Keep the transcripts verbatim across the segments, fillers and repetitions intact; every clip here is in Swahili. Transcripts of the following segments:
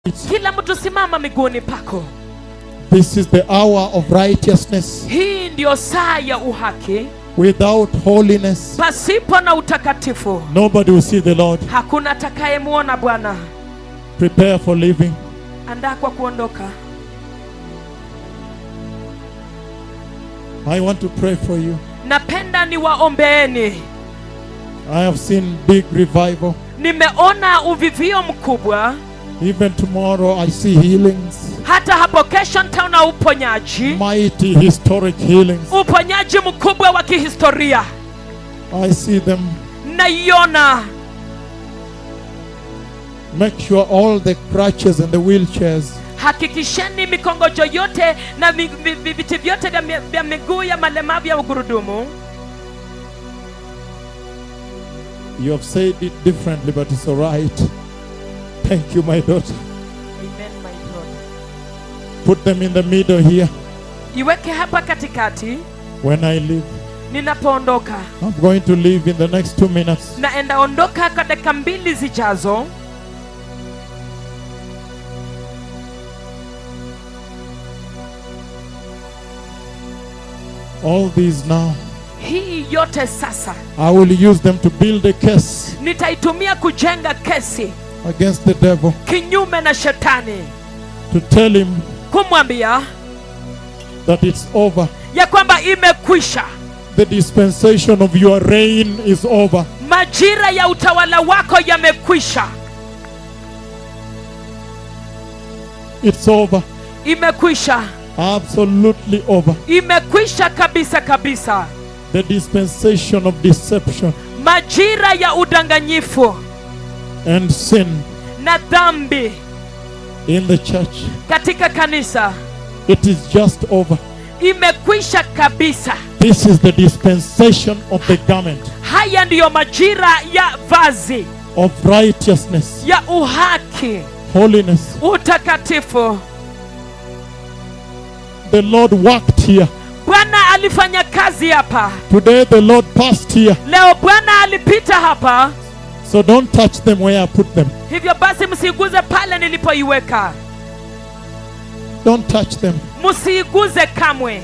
Kila mtu simama miguuni pako. This is the hour of righteousness. Hii ndio saa ya uhaki. Without holiness, pasipo na utakatifu, nobody will see the Lord. hakuna atakayemuona Bwana. Prepare for living. Andaa kwa kuondoka. I want to pray for you. Napenda niwaombeeni. I have seen big revival. Nimeona uvivio mkubwa. Even tomorrow I see healings. Hata hapo kesho nitaona uponyaji. Mighty historic healings. Uponyaji mkubwa wa kihistoria. I see them. Naiona. Make sure all the crutches and the wheelchairs, hakikisheni mikongojo yote na viti vyote vya miguu ya malemavu ya ugurudumu. you have said it differently, but it's all right. Thank you, my daughter. Amen, my daughter. Put them in the middle here. Iweke hapa katikati. When I leave, ninapoondoka, I'm going to leave in the next two minutes. Naenda ondoka kwa dakika mbili zijazo. All these now, hii yote sasa, I will use them to build a case nitaitumia kujenga kesi against the devil, kinyume na shetani, to tell him kumwambia that it's over. ya kwamba imekwisha. The dispensation of your reign is over. Majira ya utawala wako yamekwisha. It's over. Imekwisha. Absolutely over. Imekwisha kabisa kabisa. The dispensation of deception Majira ya udanganyifu and sin na dhambi in the church, katika kanisa, it is just over. imekwisha kabisa. This is the dispensation of the garment Haya ndiyo majira ya vazi of righteousness, ya uhaki, holiness. utakatifu. The Lord worked here. Bwana alifanya kazi hapa. Today the Lord passed here. Leo Bwana alipita hapa. So don't touch them where I put them. Hivyo basi msiguze pale nilipoiweka. Don't touch them. Msiguze kamwe.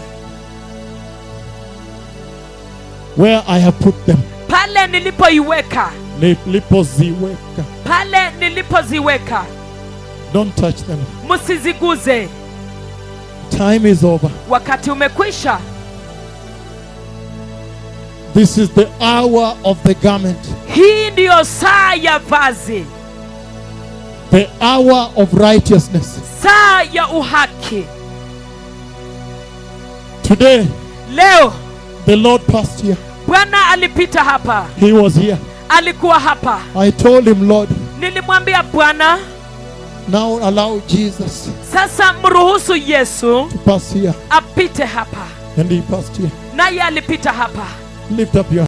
Where I have put them. Pale nilipoiweka. Nilipoziweka. Pale nilipoziweka. Don't touch them. Msiziguze. Time is over. Wakati umekwisha. This is the hour of the garment. Hii ndiyo saa ya vazi. The hour of righteousness. Saa ya uhaki. Today, Leo the Lord passed here. Bwana alipita hapa. He was here. Alikuwa hapa. I told him, Lord, Nilimwambia Bwana, now allow Jesus sasa mruhusu Yesu to pass here. apite hapa. And he passed here. Naye alipita hapa. Lift up your